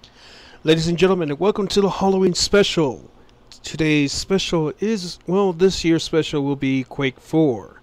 Ladies and gentlemen, welcome to the Halloween special. Today's special is, well, this year's special will be Quake 4.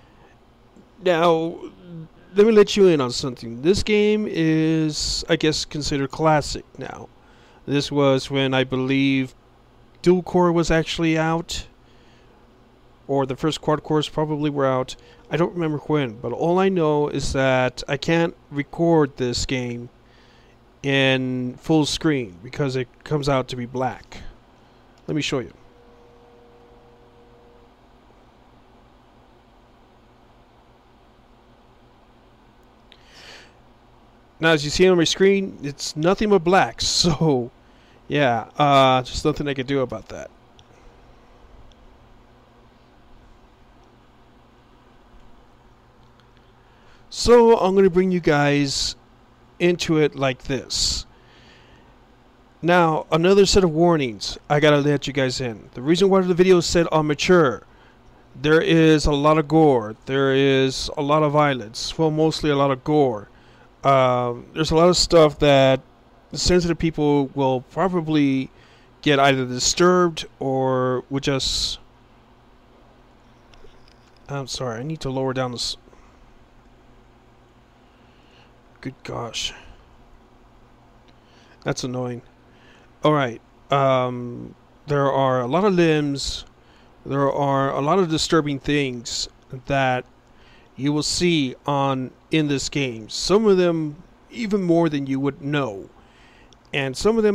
Now, let me let you in on something. This game is, I guess, considered classic now. This was when I believe dual core was actually out, or the first quad cores probably were out. I don't remember when, but all I know is that I can't record this game in full screen because it comes out to be black. Let me show you. Now, as you see on my screen, it's nothing but black. So, yeah, just nothing I can do about that. So, I'm going to bring you guys into it like this. Now, another set of warnings I gotta let you guys in. The reason why the video is set on mature, there is a lot of gore, there is a lot of violence, well, mostly a lot of gore. There's a lot of stuff that sensitive people will probably get either disturbed or would just... I'm sorry, I need to lower down this. Good gosh. That's annoying. Alright, there are a lot of limbs, there are a lot of disturbing things that you will see in this game. Some of them even more than you would know. And some of them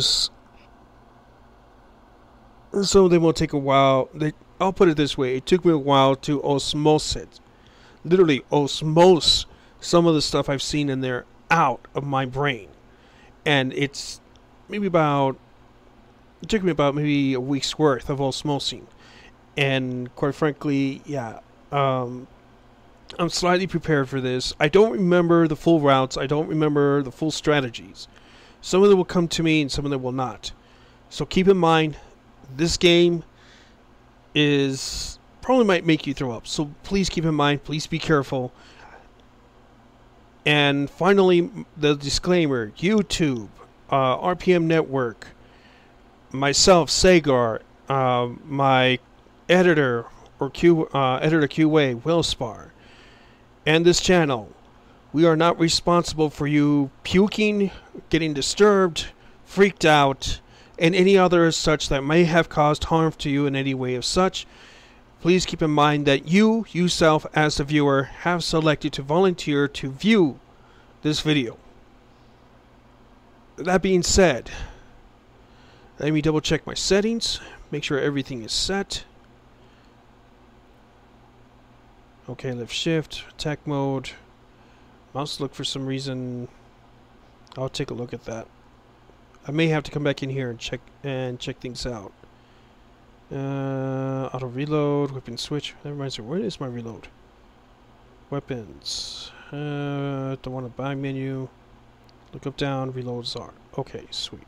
some of them will take a while. I'll put it this way, it took me a while to osmose it. Literally osmose some of the stuff I've seen in there out of my brain. And it took me about maybe a week's worth of osmosing. And quite frankly, yeah, I'm slightly prepared for this. I don't remember the full routes. I don't remember the full strategies. Some of them will come to me and some of them will not. So keep in mind, this game is probably might make you throw up. So please keep in mind, please be careful. And finally, the disclaimer, YouTube, RPM Network, myself, Segar, my editor or editor QA, Willspar, and this channel, we are not responsible for you puking, getting disturbed, freaked out, and any other such that may have caused harm to you in any way of such. Please keep in mind that you, yourself as the viewer, have selected to volunteer to view this video. That being said, let me double check my settings, make sure everything is set. Okay, left shift, attack mode, mouse look for some reason. I'll take a look at that. I may have to come back in here and check things out. Auto reload, weapon switch. That reminds me, where is my reload? Weapons. Don't want to buy menu. Look up down, reload are. Okay, sweet.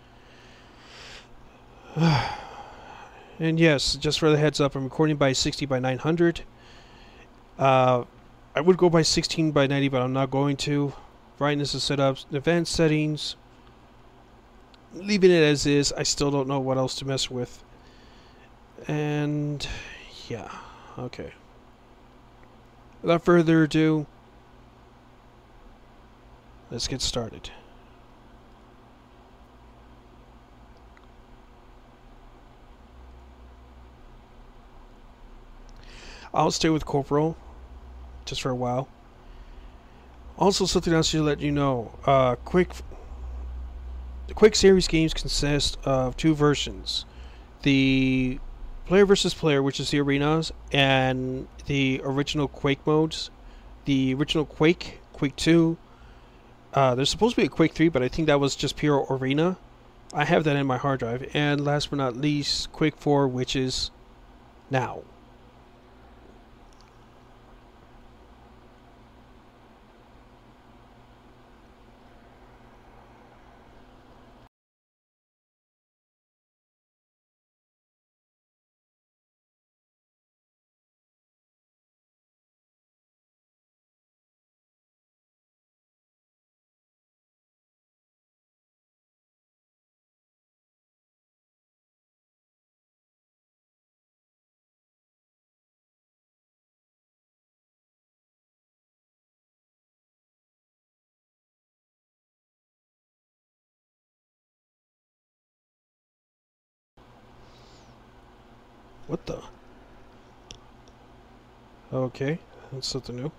And yes, just for the heads up, I'm recording by 60 by 900. I would go by 16 by 90, but I'm not going to. Brightness is set up. Advanced settings. Leaving it as is. I still don't know what else to mess with. And yeah, okay. Without further ado, let's get started. I'll stay with Corporal just for a while. Also, something else to let you know: the Quake series games consist of two versions: the player versus player, which is the arenas, and the original Quake modes. The original Quake, Quake 2. There's supposed to be a Quake 3, but I think that was just pure arena. I have that in my hard drive. And last but not least, Quake 4, which is now. What the? Okay, that's something new.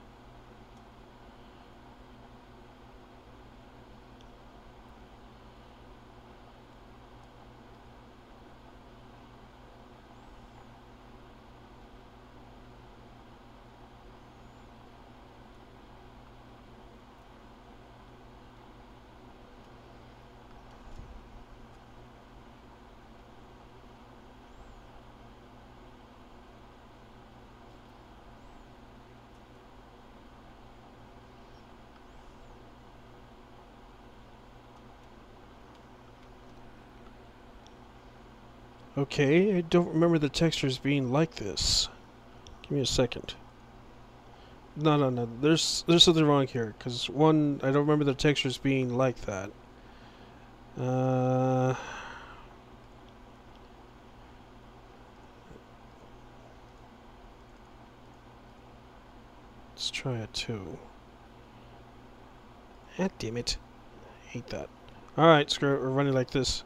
Okay, I don't remember the textures being like this. Give me a second. No. There's something wrong here. Because, one, I don't remember the textures being like that. Let's try it too. Ah, damn it. I hate that. Alright, screw it. We're running like this.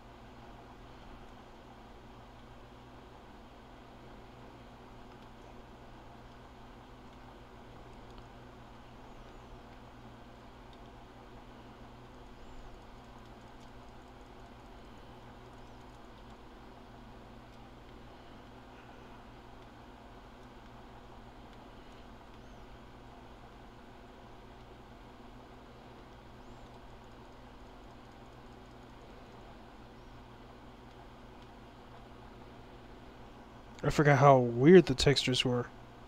I forgot how weird the textures were.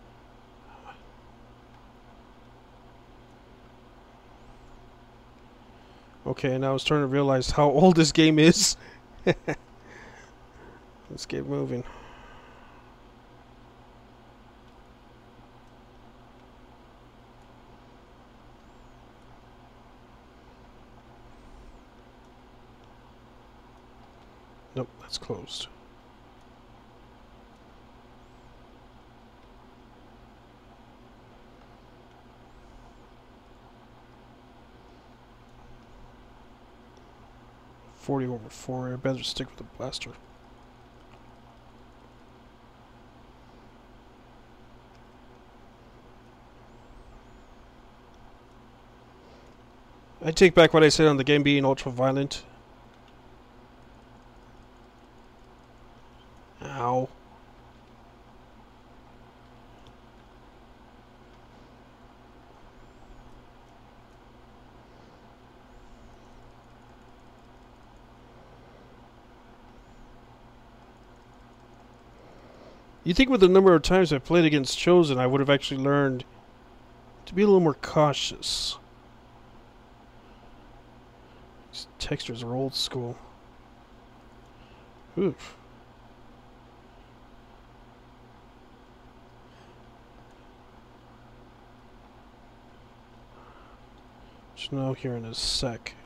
Okay, now I was starting to realize how old this game is. Let's get moving. Nope, that's closed. .40/4. I better stick with the blaster. I take back what I said on the game being ultra violent. Ow. You think with the number of times I played against Chosen, I would have actually learned to be a little more cautious. These textures are old school. Oof. Should know here in a sec.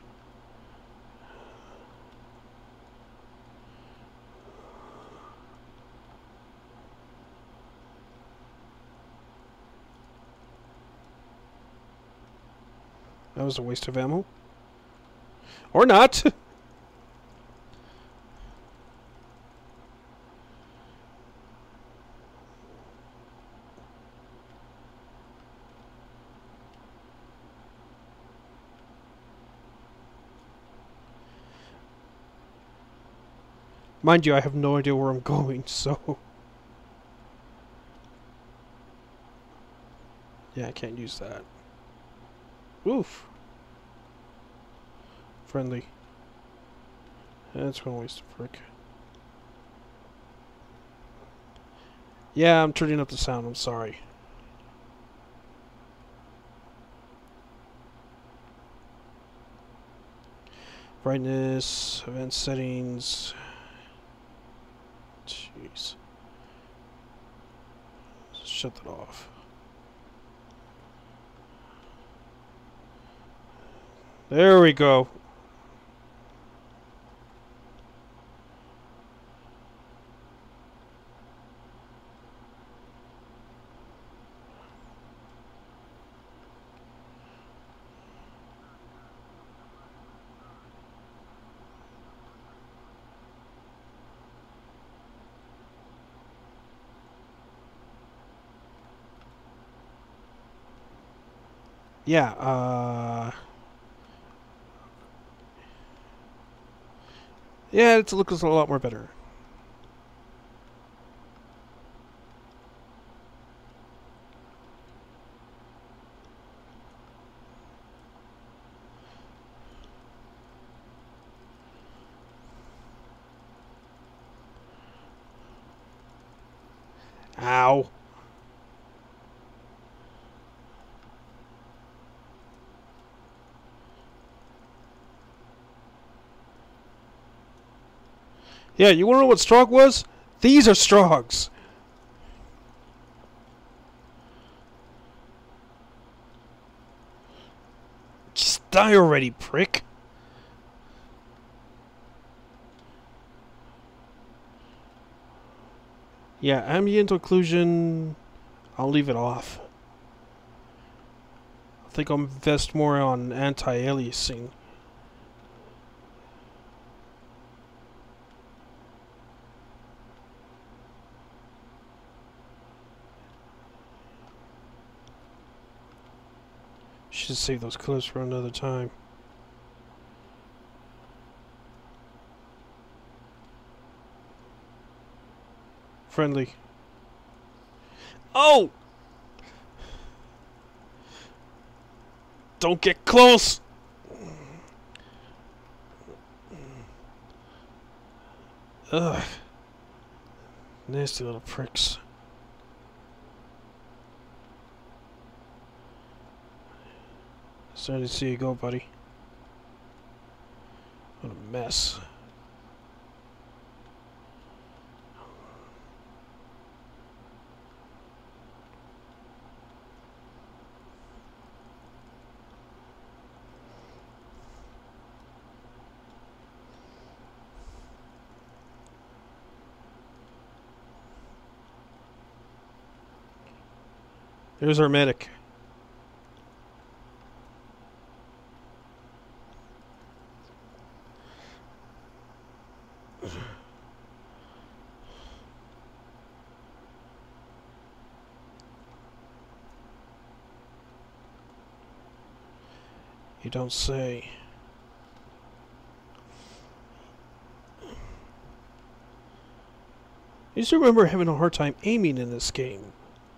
That was a waste of ammo. Or not! Mind you, I have no idea where I'm going, so... Yeah, I can't use that. Oof. Friendly. That's gonna waste a frick. Yeah, I'm turning up the sound, I'm sorry. Brightness, event settings. Jeez. Shut that off. There we go. Yeah, yeah, it looks a lot more better. Ow. Yeah, you wanna know what Strog was? These are Strogs. Just die already, prick. Yeah, ambient occlusion, I'll leave it off. I think I'll invest more on anti-aliasing. Should save those clips for another time. Friendly. Oh! Don't get close! Ugh. Nasty little pricks. Sorry to see you go, buddy. What a mess. There's our medic. You don't say. I used to remember having a hard time aiming in this game.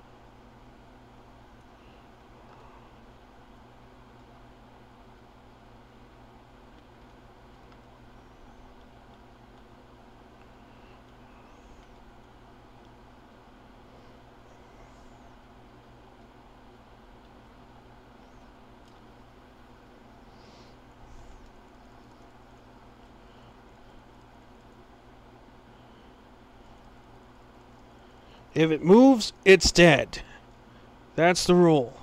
If it moves, it's dead. That's the rule.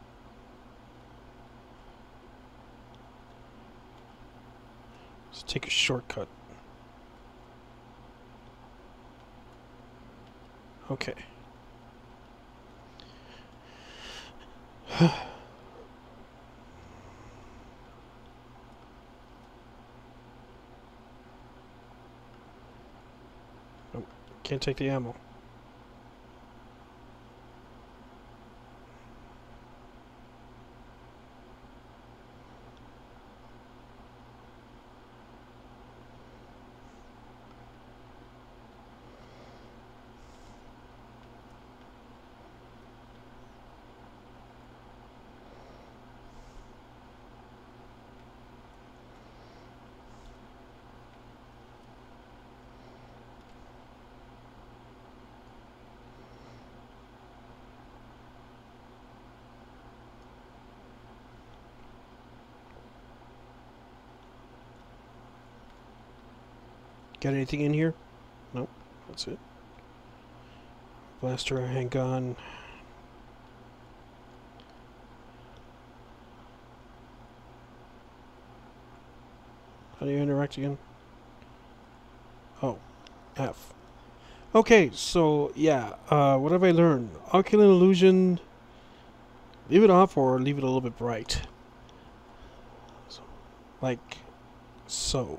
Let's take a shortcut. Okay. Nope. Can't take the ammo. Got anything in here? Nope. That's it. Blaster, handgun. How do you interact again? Oh, F. Okay, so yeah, what have I learned? Ocular illusion, leave it off or leave it a little bit bright. So, like so.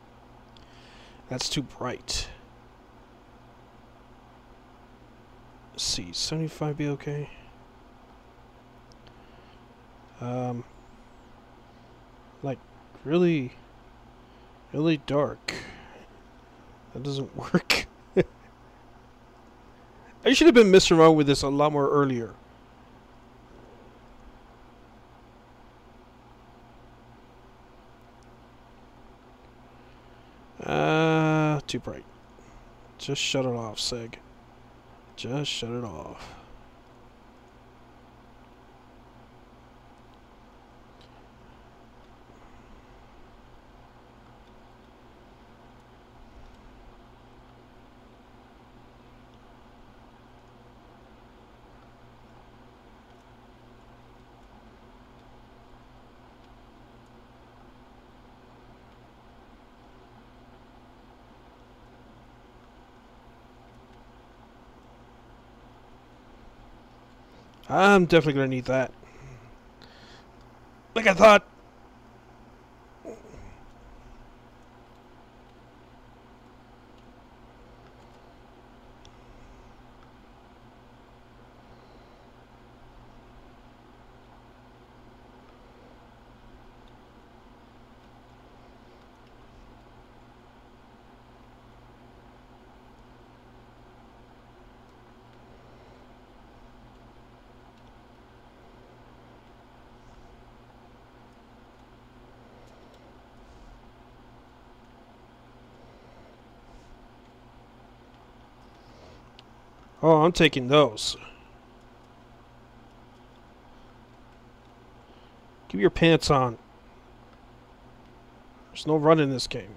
That's too bright. Let's see, 75 be okay? Like, really, really dark. That doesn't work. I should have been messing around with this a lot more earlier. Too bright. Just shut it off, Seg. Just shut it off. I'm definitely gonna need that. Like I thought. Oh, I'm taking those. Keep your pants on. There's no run in this game.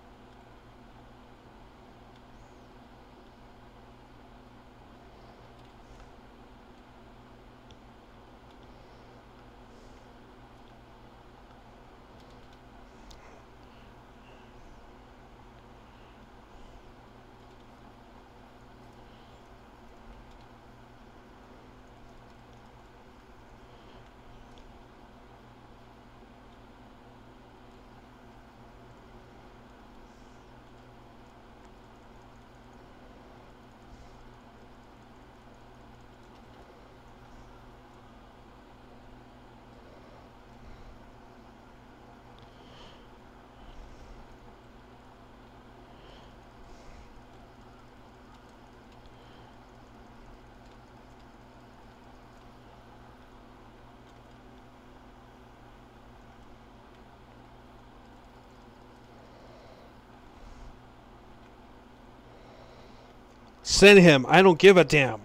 Send him. I don't give a damn.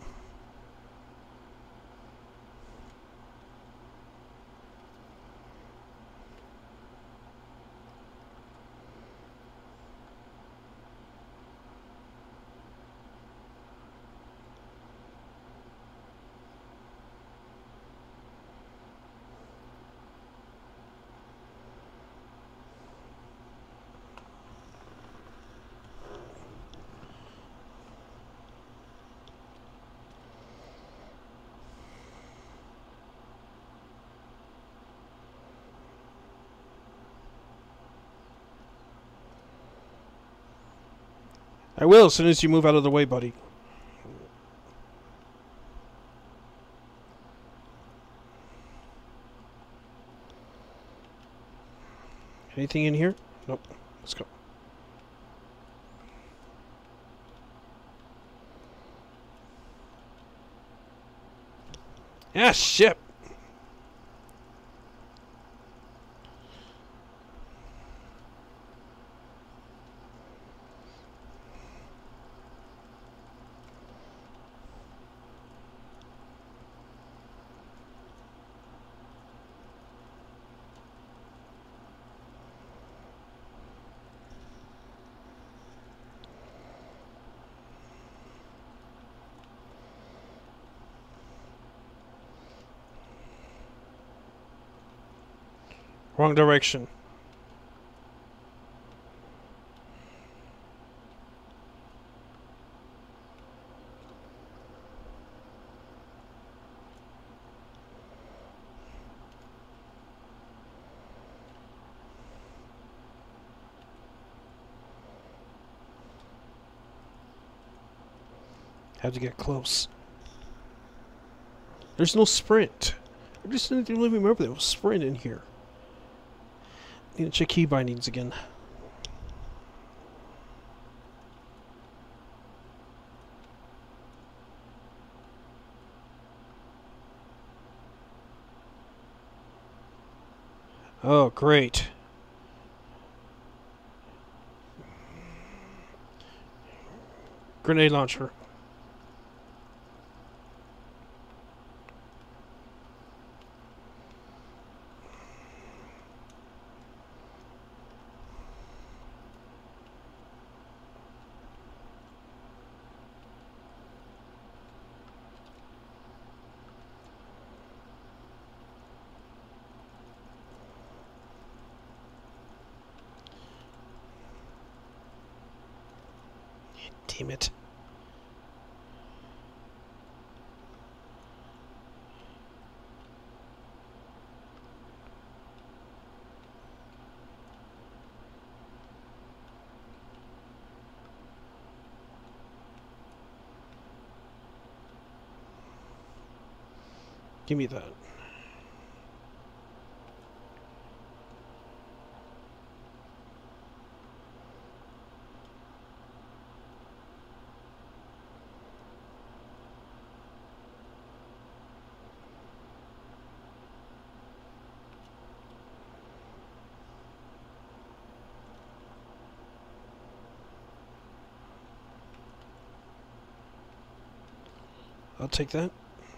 I will as soon as you move out of the way, buddy. Anything in here? Nope. Let's go. Ah, shit. Wrong direction. Have to get close. There's no sprint. I just didn't really remember there was sprint in here. Need to check key bindings again. Oh, great. Grenade launcher. Damn it. Give me that. I'll take that.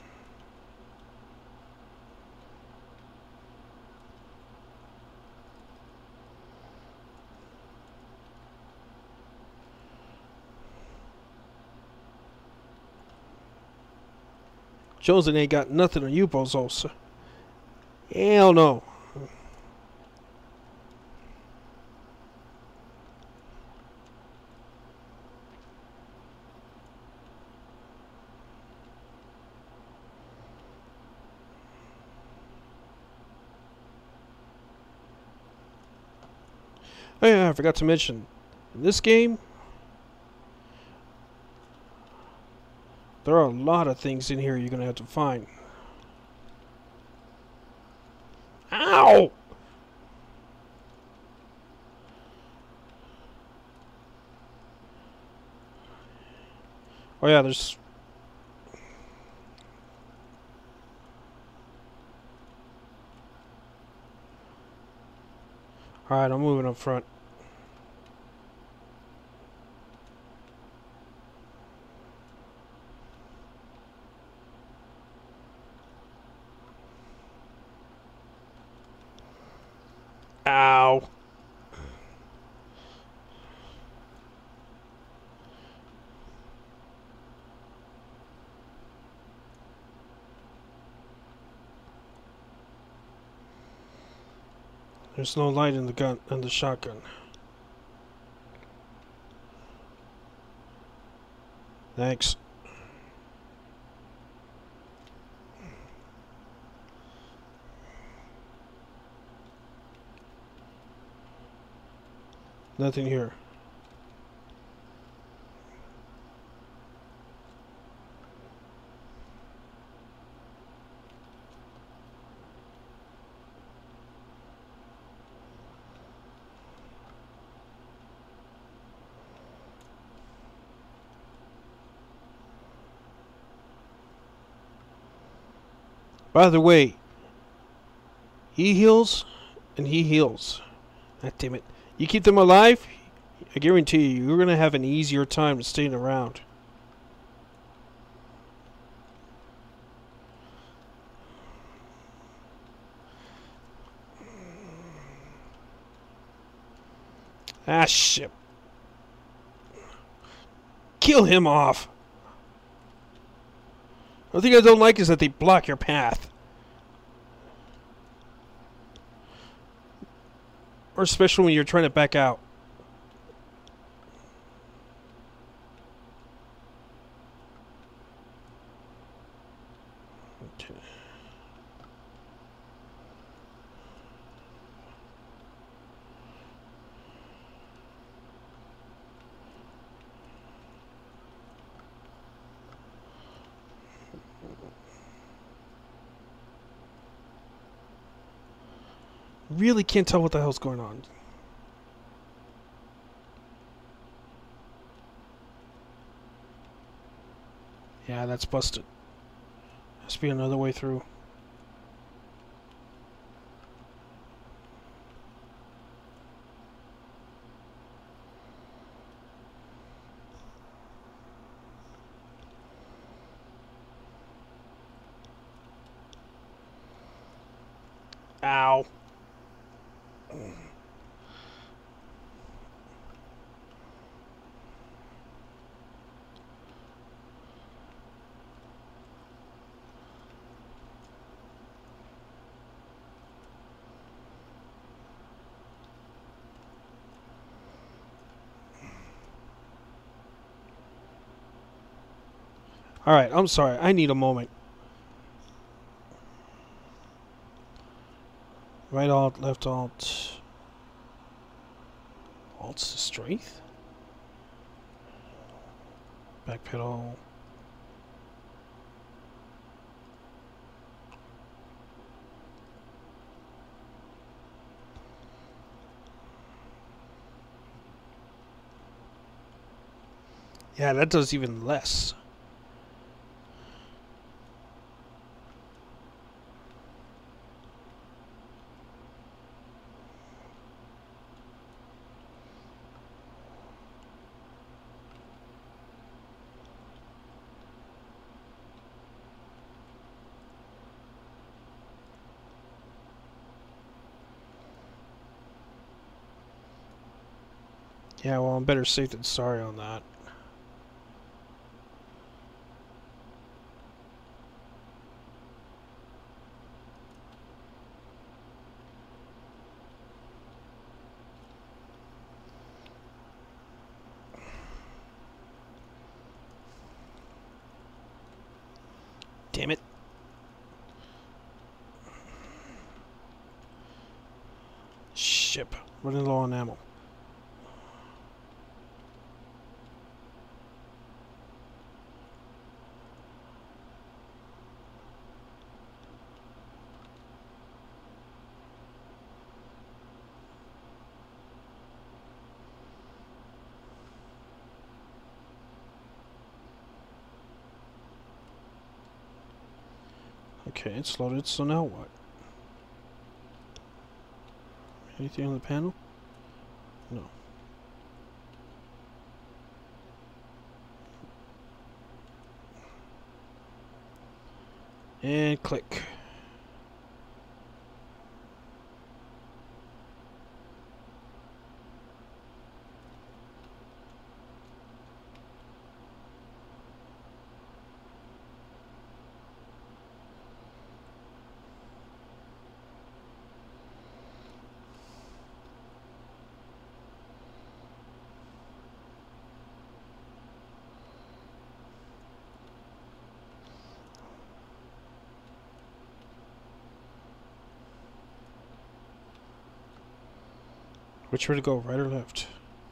Chosen ain't got nothing on you, bozos. Hell no. Oh yeah, I forgot to mention, in this game, there are a lot of things in here you're gonna have to find. Ow! Oh yeah, there's... Alright, I'm moving up front. Ow. There's no light in the gun, in the shotgun. Thanks. Nothing here. By the way, he heals and he heals. God damn it. You keep them alive, I guarantee you, you're going to have an easier time staying around. Ah, shit. Kill him off. The thing I don't like is that they block your path. Or especially when you're trying to back out. Okay. Really can't tell what the hell's going on. Yeah, that's busted. Has to be another way through. Ow. Alright, I'm sorry. I need a moment. Right alt, left alt. Alt's the strength? Back pedal. Yeah, that does even less. Yeah, well, I'm better safe than sorry on that. Damn it. Ship. Running low on ammo. Okay, it's loaded, so now what? Anything on the panel? No. And click. Which way to go, right or left?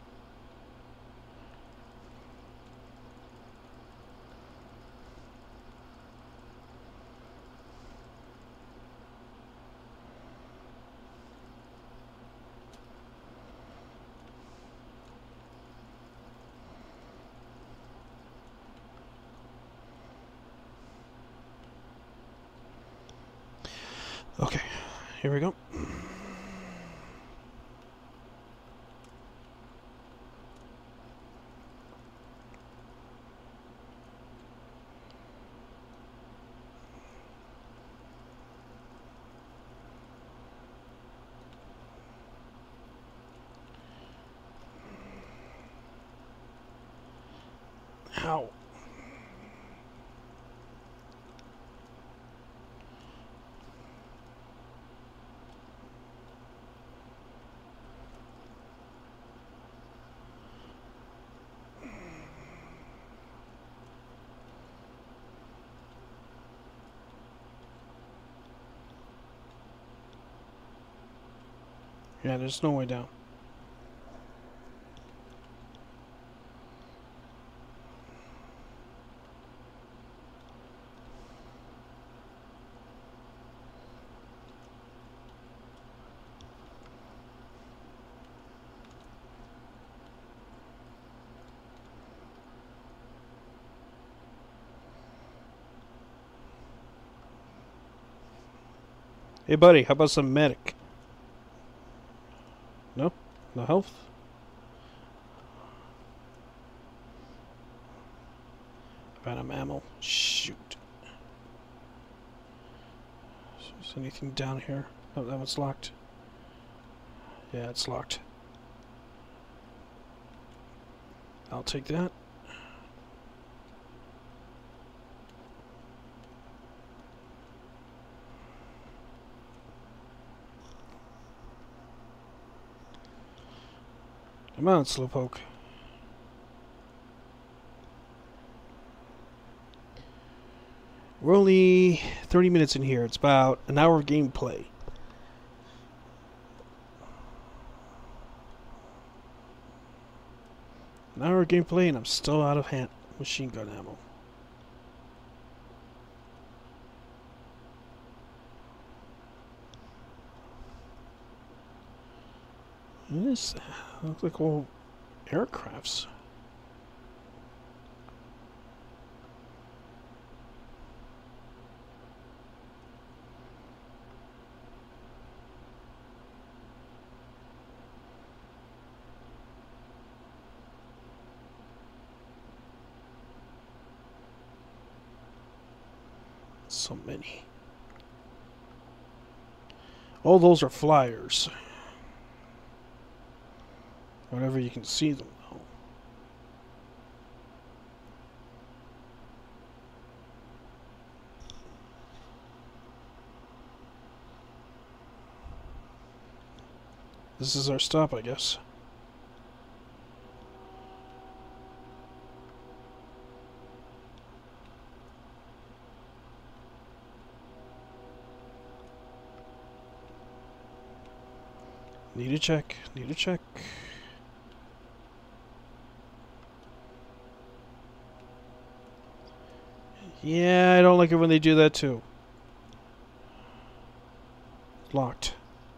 Okay, here we go. Ow. Yeah, there's no way down. Hey, buddy, how about some medic? No? No health? Random ammo. Shoot. Is anything down here? Oh, that one's locked. Yeah, it's locked. I'll take that. Come on, Slowpoke. We're only 30 minutes in here. It's about an hour of gameplay. An hour of gameplay and I'm still out of machine gun ammo. What is that? Looks like old aircrafts. So many. Oh, those are flyers. Whenever you can see them, though. This is our stop, I guess. Need a check. Need a check. Yeah, I don't like it when they do that too. Locked.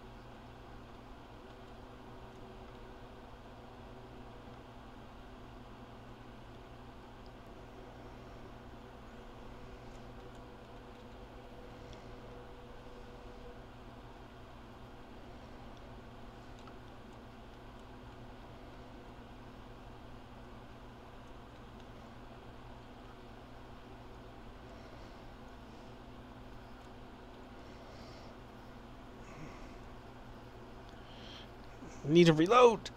Need to reload.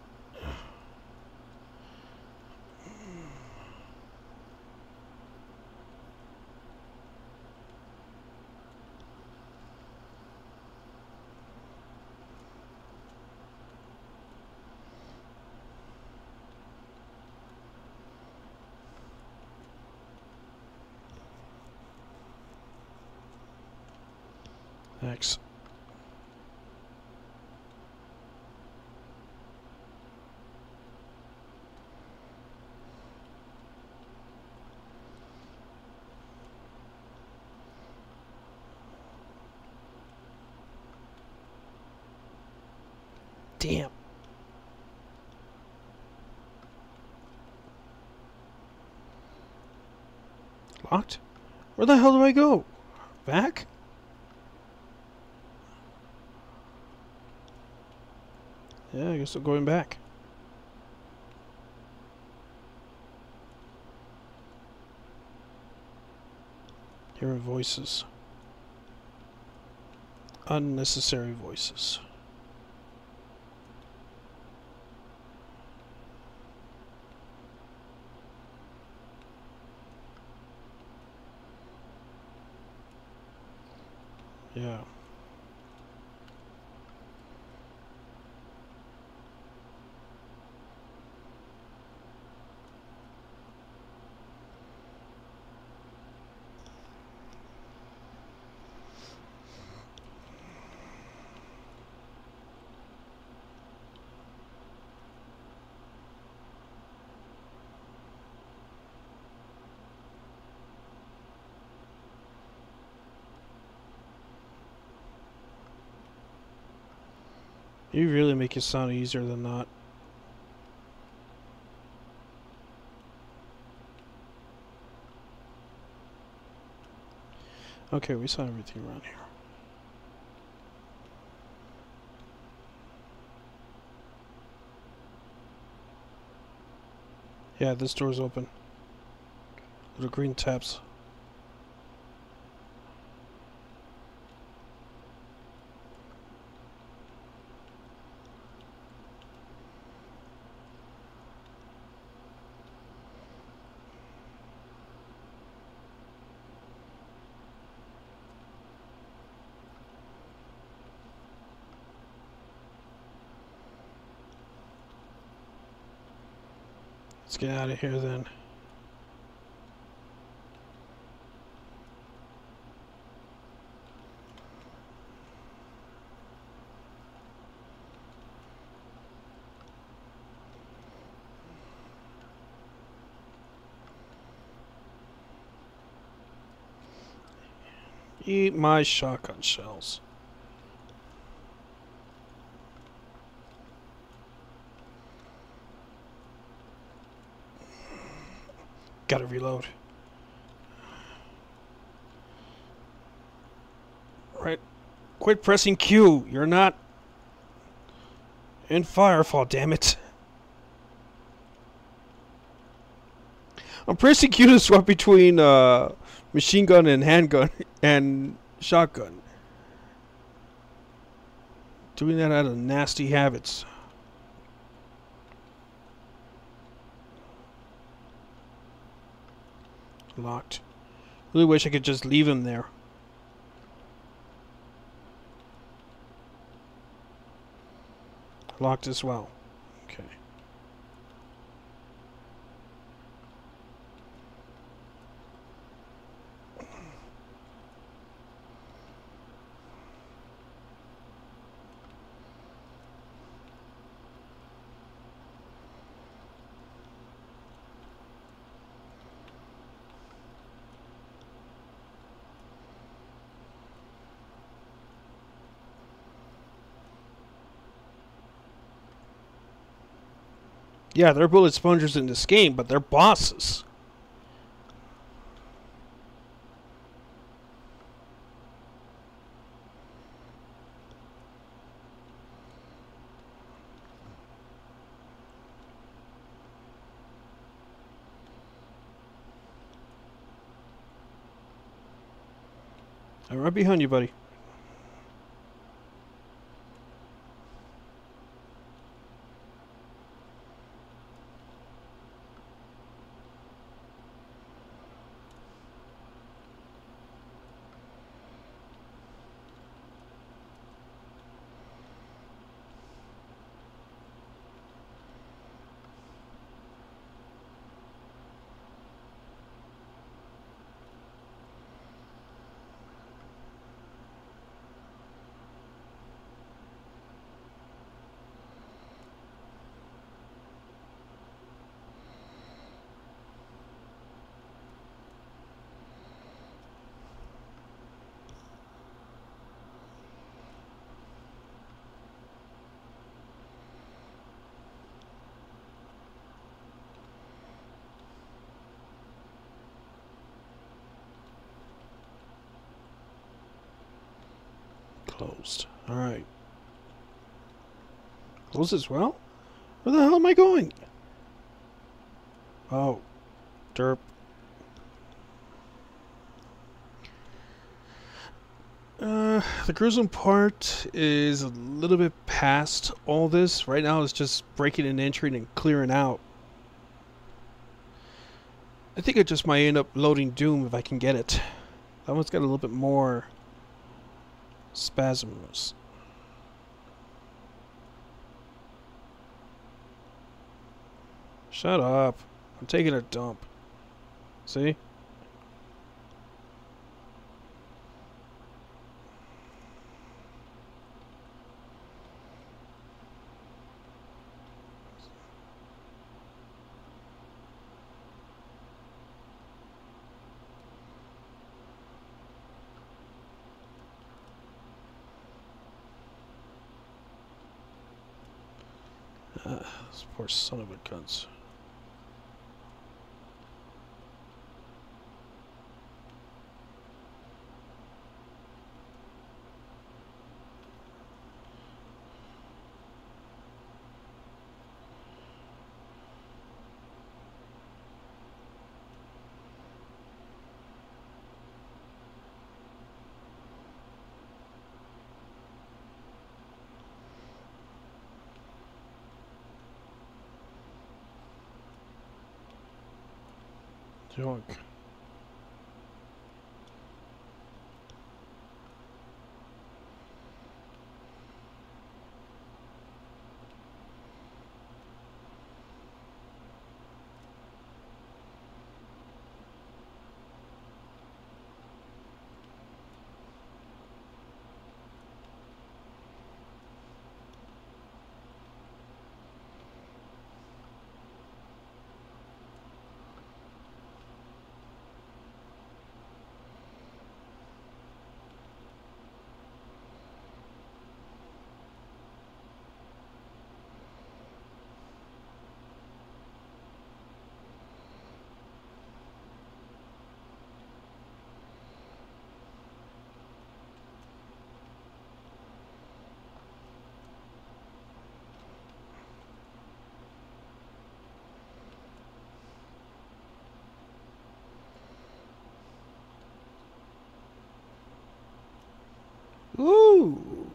Thanks. Damn. Locked? Where the hell do I go? Back? Yeah, I guess I'm going back. Hearing voices. Unnecessary voices. Yeah. You really make it sound easier than that. Okay, we saw everything around here. Yeah, this door's open. Little green tabs. Let's get out of here then. Eat my shotgun shells. Gotta reload. Right. Quit pressing Q. You're not in Firefall, damn it. I'm pressing Q to swap between machine gun and handgun and shotgun. Doing that out of nasty habits. Locked. Really wish I could just leave him there. Locked as well. Okay. Yeah, they're bullet spongers in this game, but they're bosses. I'm right behind you, buddy. Closed. Alright. Closed as well? Where the hell am I going? Oh. Derp. The gruesome part is a little bit past all this. Right now it's just breaking and entering and clearing out. I think I just might end up loading Doom if I can get it. That one's got a little bit more spasms. Shut up. I'm taking a dump. See? This poor son of a guns. Junk. Ooh.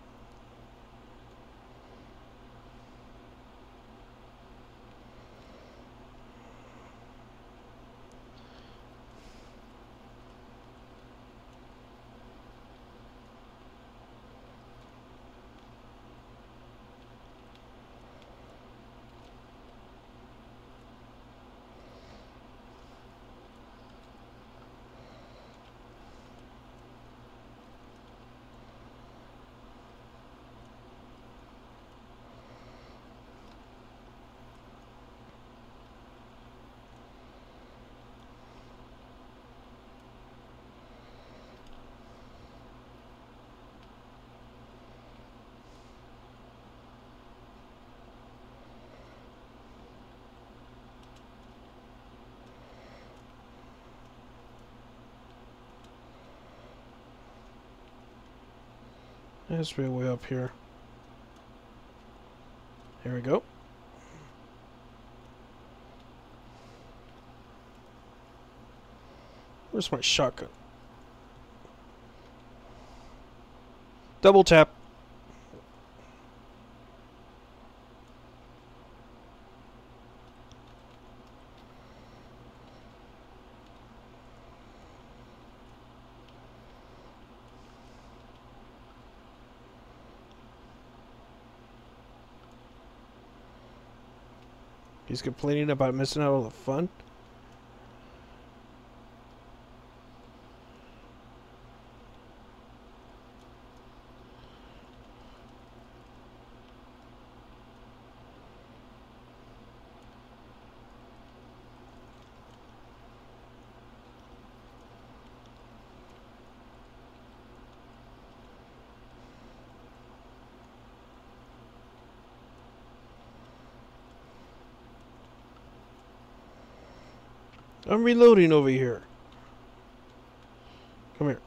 That's way way up here. Here we go. Where's my shotgun? Double tap. He's complaining about missing out on the fun. I'm reloading over here. Come here.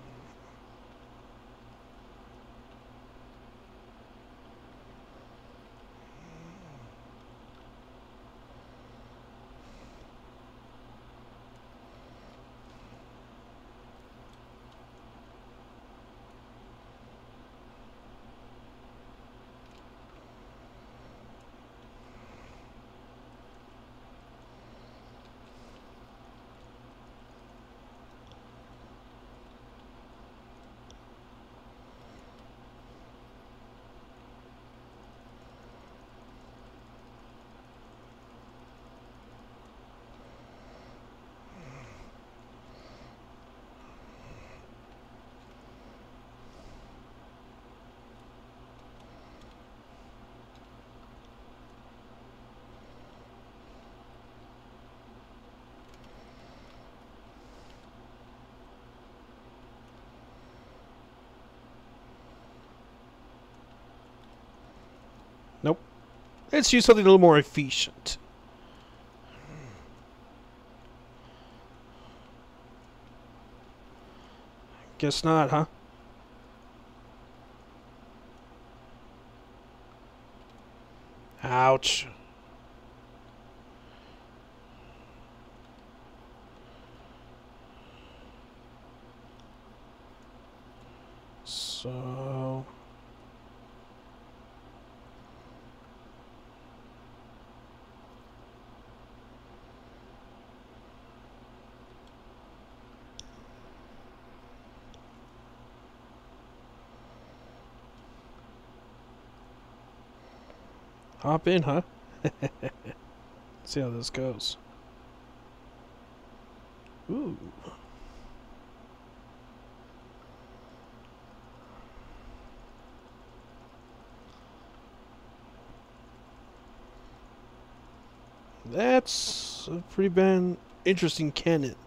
Nope. Let's use something a little more efficient. Guess not, huh? Ouch. So... Hop in, huh? See how this goes. Ooh. That's a pretty interesting cannon.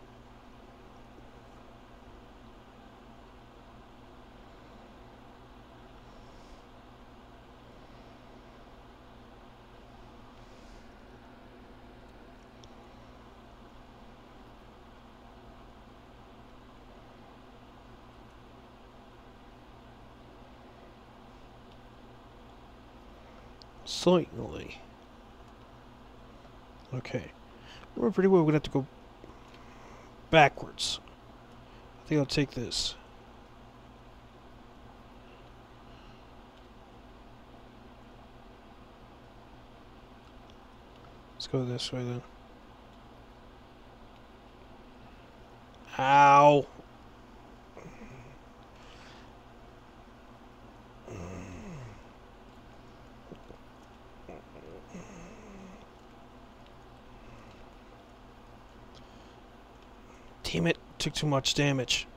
Certainly. Okay. We're pretty well. We're gonna have to go backwards. I think I'll take this. Let's go this way then. Ow! Damn it, took too much damage.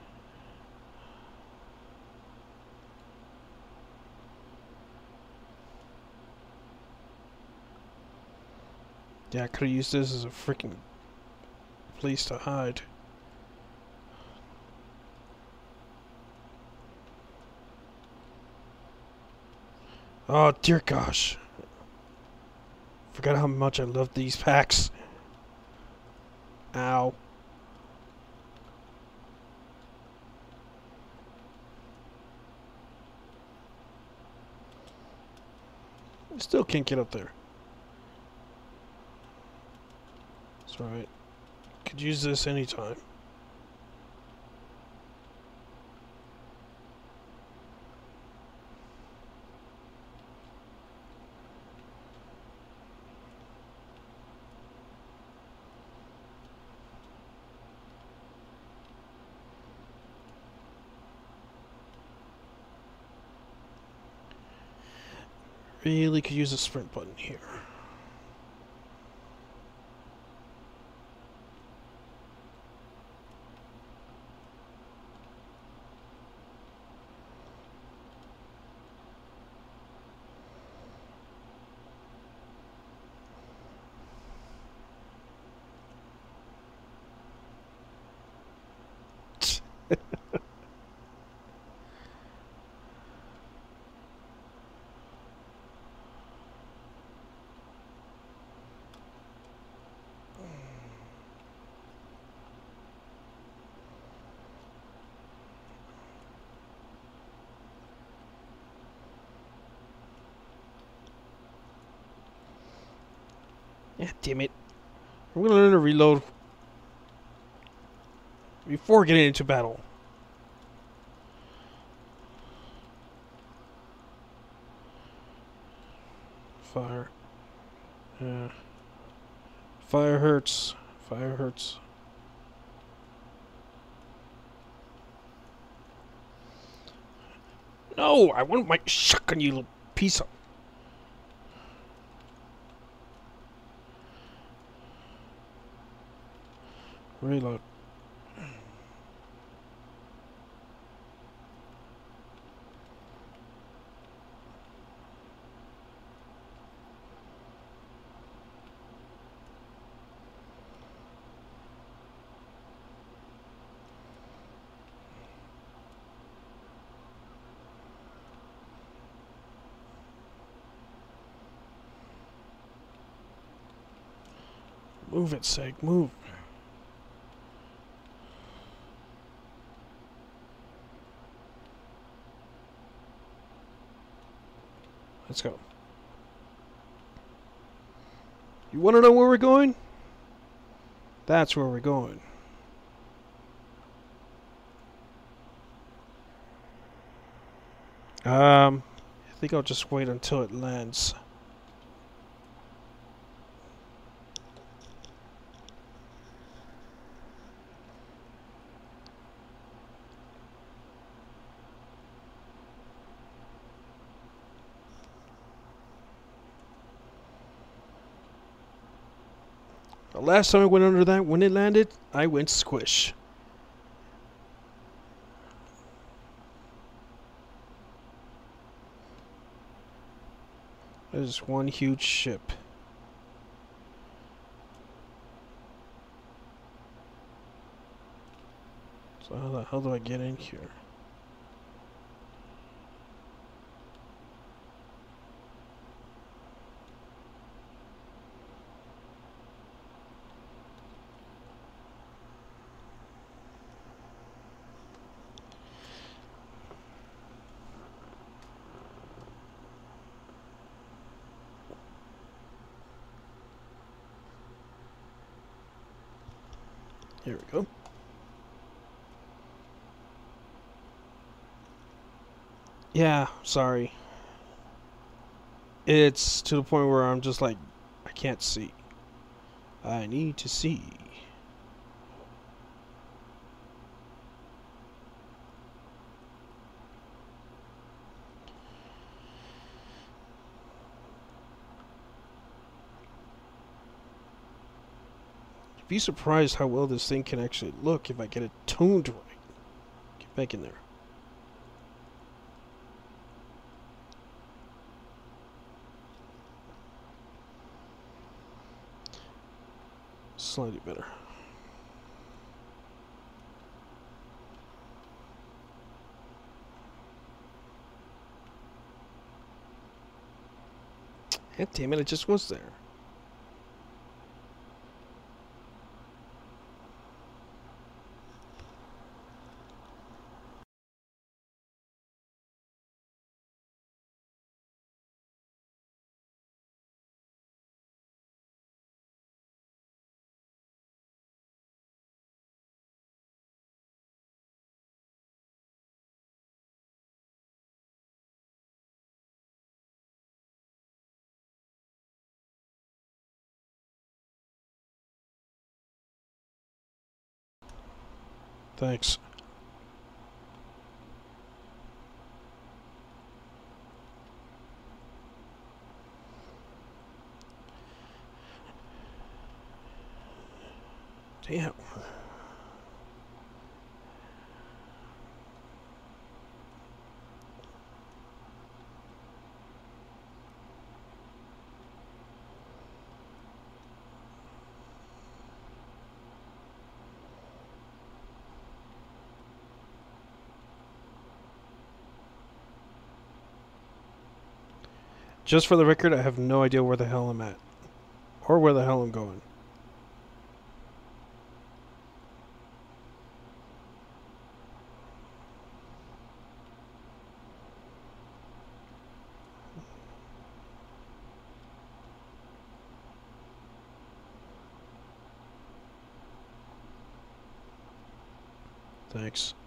Yeah, I could have used this as a freaking place to hide. Oh, dear gosh. Forgot how much I love these packs. Ow. Still can't get up there. It's alright. Could use this anytime. Really could use a sprint button here. Yeah, damn it. I'm gonna learn to reload before getting into battle. Fire. Yeah. Fire hurts. Fire hurts. No, I want my shotgun, you little piece of... Reload. Move it, Seg, move. Let's go. You want to know where we're going? That's where we're going. I think I'll just wait until it lands. The last time I went under that, when it landed, I went squish. There's one huge ship. So how the hell do I get in here? Here we go. Yeah, sorry. It's to the point where I'm just like, I can't see. I need to see. You'd be surprised how well this thing can actually look if I get it tuned right. Get back in there. Slightly better. God damn it, it just was there. Thanks. Damn. Just for the record, I have no idea where the hell I'm at. Or where the hell I'm going. Thanks.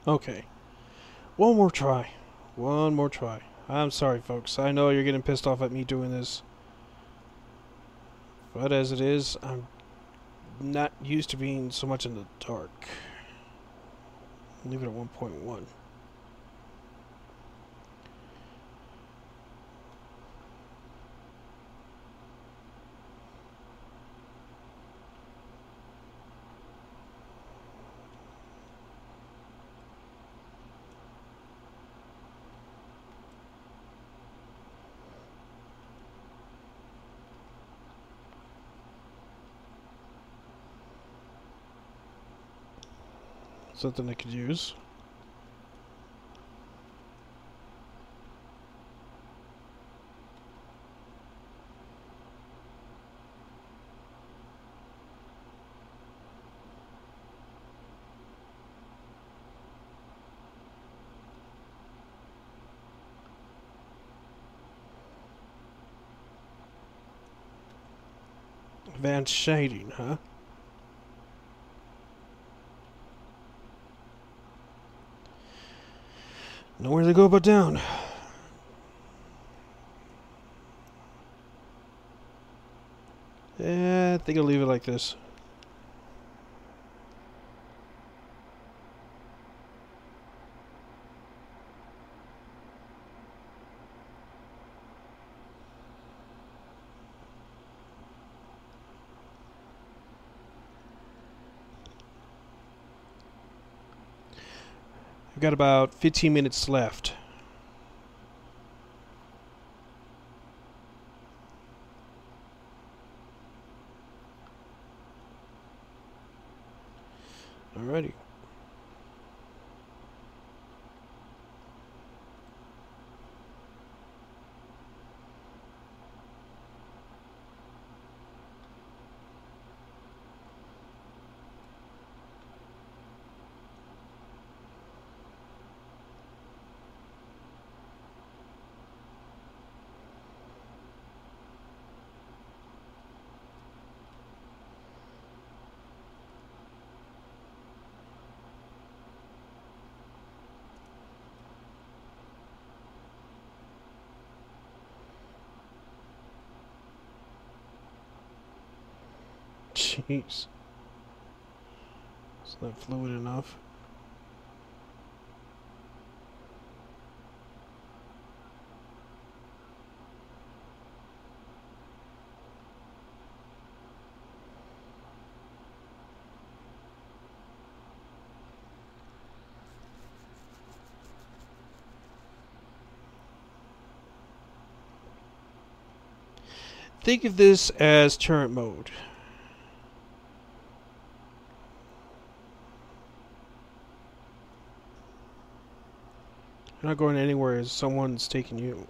Okay. One more try. One more try. I'm sorry, folks. I know you're getting pissed off at me doing this. But as it is, I'm not used to being so much in the dark. Leave it at 1.1. Something I could use. Advanced shading, huh? Nowhere to go but down. I think I'll leave it like this. I've got about 15 minutes left. Alrighty. Jeez. It's not fluid enough. Think of this as turret mode. You're not going anywhere as someone's taking you.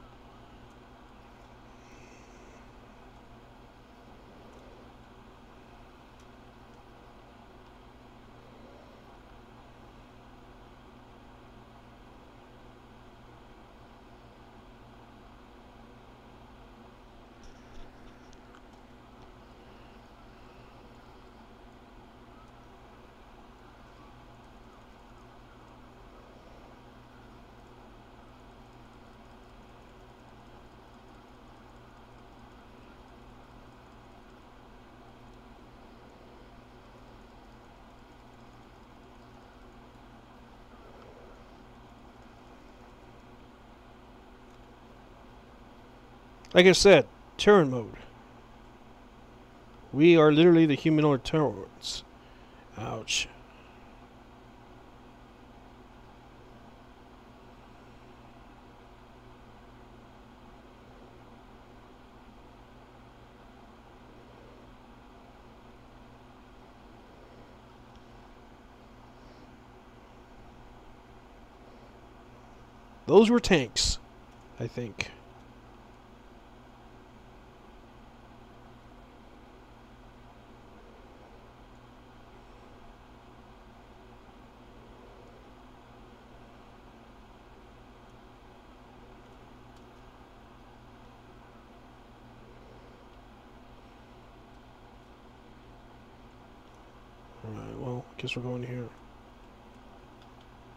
Like I said, turret mode. We are literally the humanoid turrets. Ouch. Those were tanks, I think. Alright, well, guess we're going here.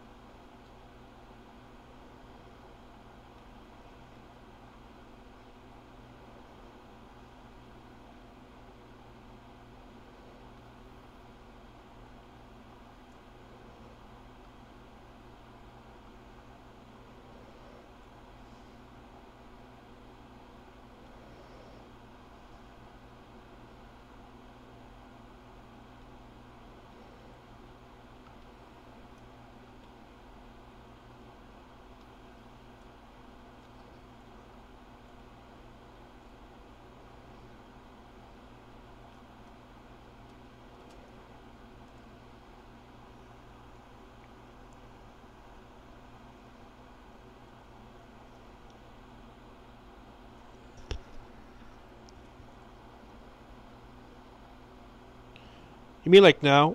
You mean like now?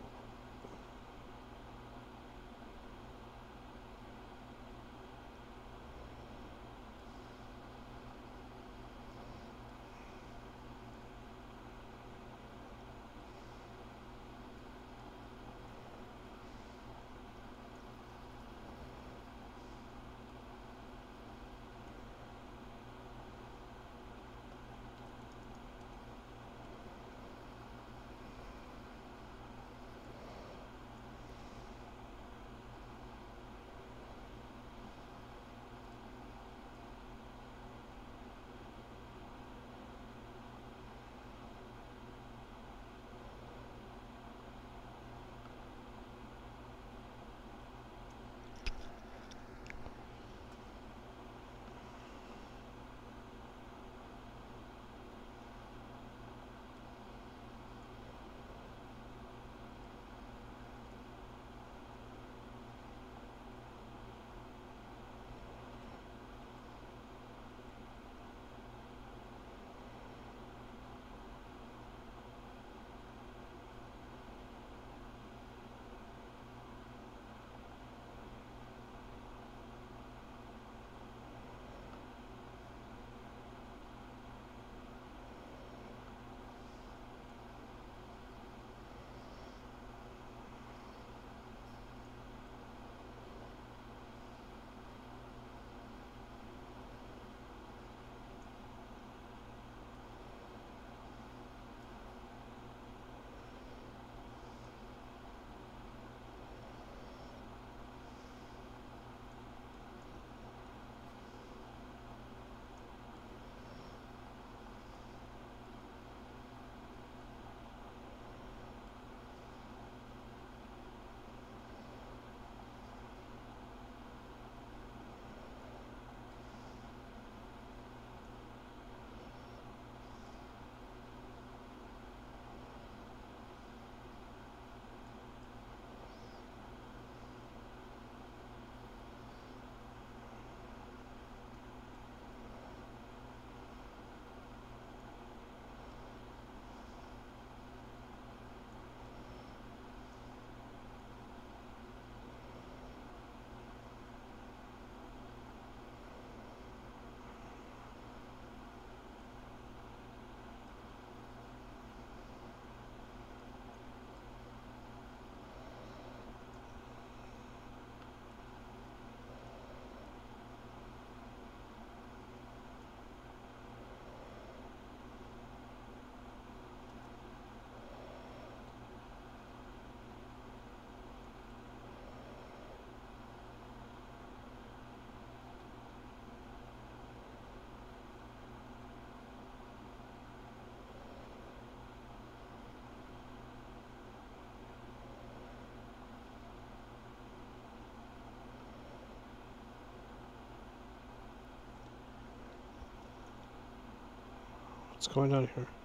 What's going on here?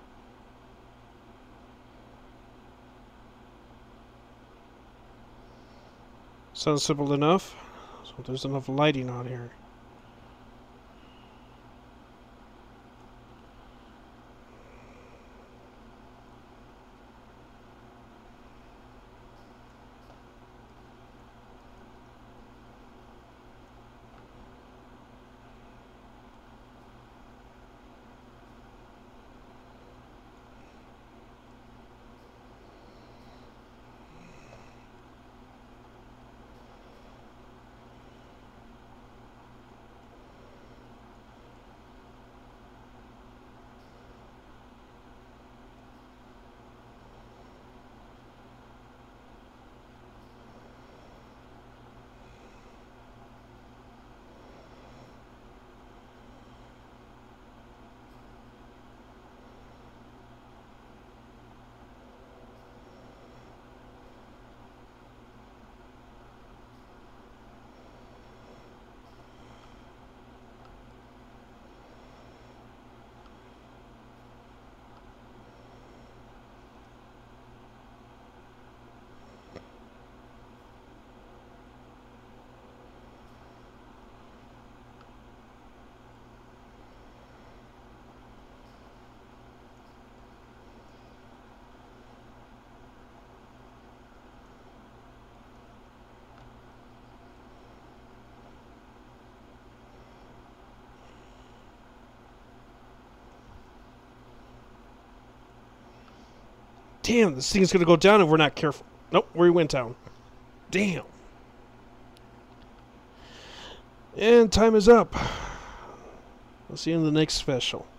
Sounds simple enough. So there's enough lighting on here. Damn, this thing is going to go down if we're not careful. Nope, we went down. Damn. And time is up. I'll see you in the next special.